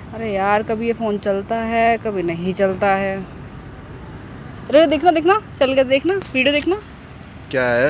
अरे यार, कभी ये फ़ोन चलता है कभी नहीं चलता है। अरे देखना देखना, चल के देखना, वीडियो देखना। क्या है?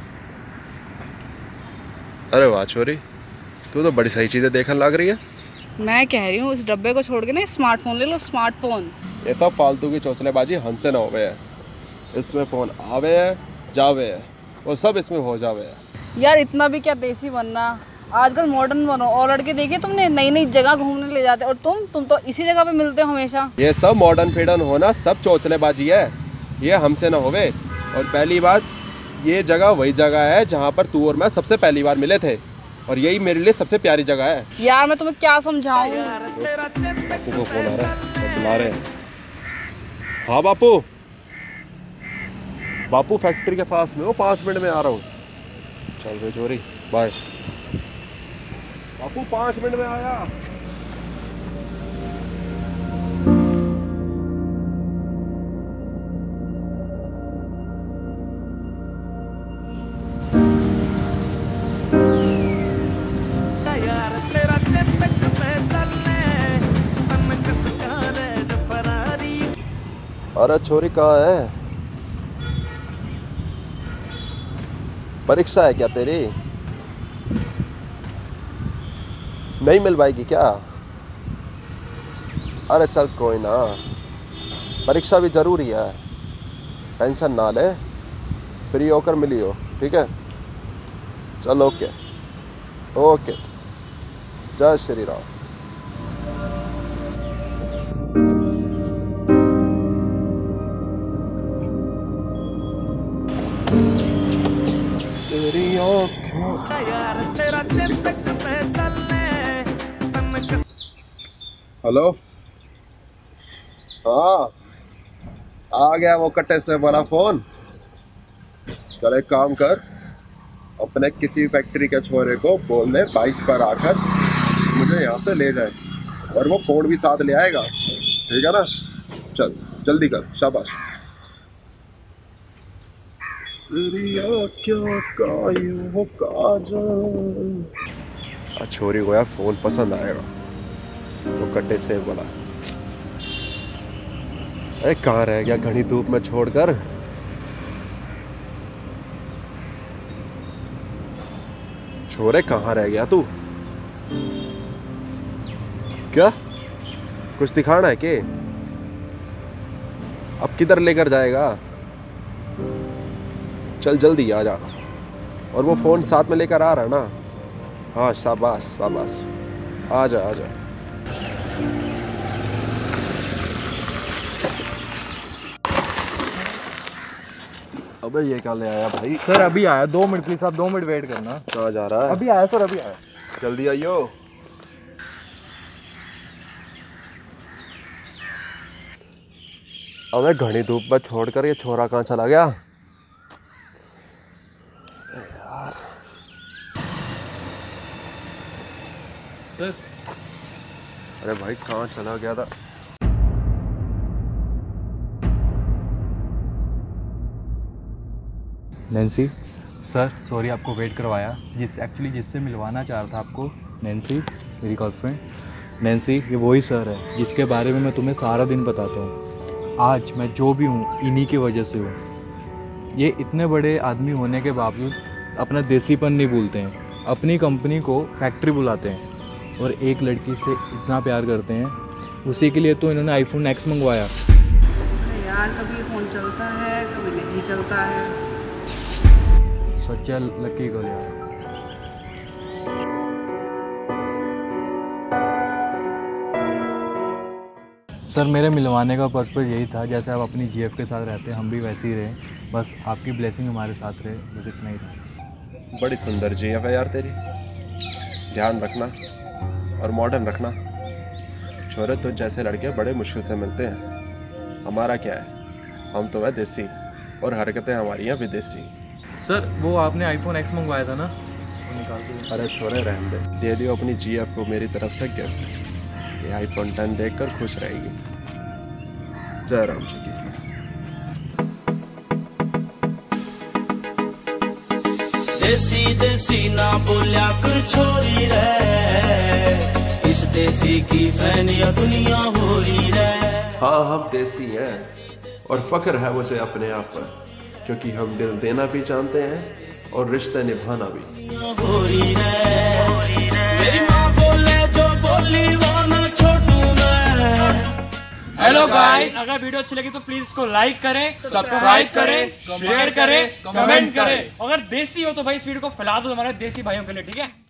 अरे वाह छोरी, तू तो बड़ी सही चीज़ें देखने लग रही है। मैं कह रही हूँ इस डब्बे को छोड़ के ना स्मार्टफोन ले लो, स्मार्टफोन। ये सब फालतू की चौचलेबाजी हमसे ना होवे है। इसमें फ़ोन आवे है, जावे है, और सब इसमें हो जावे है। यार इतना भी क्या देसी बनना, आजकल मॉडर्न बनो। और लड़के देखे तुमने नई नई जगह घूमने ले जाते, और तुम तो इसी जगह पे मिलते हो हमेशा। ये सब मॉडर्न फीडन होना सब चौचलेबाजी है, ये हमसे ना होवे। और पहली बात, ये जगह वही जगह है जहाँ पर तू और मैं सबसे पहली बार मिले थे, और यही मेरे लिए सबसे प्यारी जगह है। यार मैं तुम्हें क्या समझाऊं। बापू को फोन आ रहा है, बुला रहे हैं। हाँ बापू, बापू फैक्ट्री के पास में हो, 5 मिनट में आ रहा हूँ। चल भाई चोरी, बाय। बापू 5 मिनट में आया। अरे छोरी कहाँ है? परीक्षा है क्या तेरी? नहीं मिल पाएगी क्या? अरे चल कोई ना, परीक्षा भी जरूरी है, टेंशन ना ले, फ्री होकर मिलियो, ठीक है? चल ओके ओके, जय श्री राम। तेरी आँखों हेलो, हाँ आ गया वो कट्टे से बड़ा फोन। चल एक काम कर, अपने किसी फैक्ट्री के छोरे को बोल दे बाइक पर आकर मुझे यहाँ से ले जाए, और वो फोन भी साथ ले आएगा, ठीक है ना? चल जल्दी कर, शाबाश। छोरी को यार फोन पसंद आएगा, वो कट्टे से बोला। अरे कहाँ रह गया घनी धूप में छोड़कर? छोरे कहाँ रह गया तू? क्या कुछ दिखाना है के? अब किधर लेकर जाएगा? चल जल्दी आ जा, और वो फोन साथ में लेकर आ रहा है ना? हाँ शाबाश शाबाश, आ जा आ जा। अबे ये क्या ले आया भाई? सर अभी आया, 2 मिनट प्लीज, आप 2 मिनट वेट करना। कहाँ जा रहा है? अभी आया सर, अभी आया। जल्दी आइयो। अबे घनी धूप में छोड़कर ये छोरा कहाँ चला गया यार? सर अरे भाई कहाँ चला गया था? नैन्सी सर, सॉरी आपको वेट करवाया। जिससे मिलवाना चाह रहा था आपको, नैन्सी मेरी गर्लफ्रेंड। नैन्सी ये वही सर है जिसके बारे में मैं तुम्हें सारा दिन बताता हूँ। आज मैं जो भी हूँ इन्हीं की वजह से हूँ। ये इतने बड़े आदमी होने के बावजूद अपना देसीपन नहीं भूलते हैं, अपनी कंपनी को फैक्ट्री बुलाते हैं, और एक लड़की से इतना प्यार करते हैं। उसी के लिए तो इन्होंने iPhone X मंगवाया। अरे यार, कभी ये फ़ोन चलता है कभी नहीं चलता है। सच्चा लकी गर्ल यार। सर मेरे मिलवाने का पर्पज़ यही था, जैसे आप अपनी GF के साथ रहते हैं हम भी वैसे ही रहें, बस आपकी ब्लेसिंग हमारे साथ रहे, बस इतना ही था। बड़ी सुंदर GF है यार तेरी, ध्यान रखना और मॉडर्न रखना। छोरे तो जैसे लड़के बड़े मुश्किल से मिलते हैं, हमारा क्या है, हम तो है देसी, और हरकतें हमारी हैं विदेशी। सर वो आपने iPhone X मंगवाया था ना, वो निकाल दो। अरे छोरे रहने दे दियो अपनी GF को मेरी तरफ से गिफ्ट। ये iPhone 10 देखकर खुश रहेगी। जय राम जी की। देसी देसी ना बोलिया कर छोरी रे, इस देसी की फैन या दुनिया हो रही है। हाँ हम देसी हैं और फख्र है मुझे अपने आप पर, क्योंकि हम दिल देना भी जानते हैं और रिश्ते निभाना भी। हो रही है मेरी माँ बोले जो बोली वो ना छोड़ू मैं। हेलो गाइस, अगर वीडियो अच्छी लगी तो प्लीज इसको लाइक करें, सब्सक्राइब करें, शेयर करें, कमेंट करें। अगर देसी हो तो भाई इस वीडियो को फैला दो हमारे देसी भाइयों के लिए, ठीक है।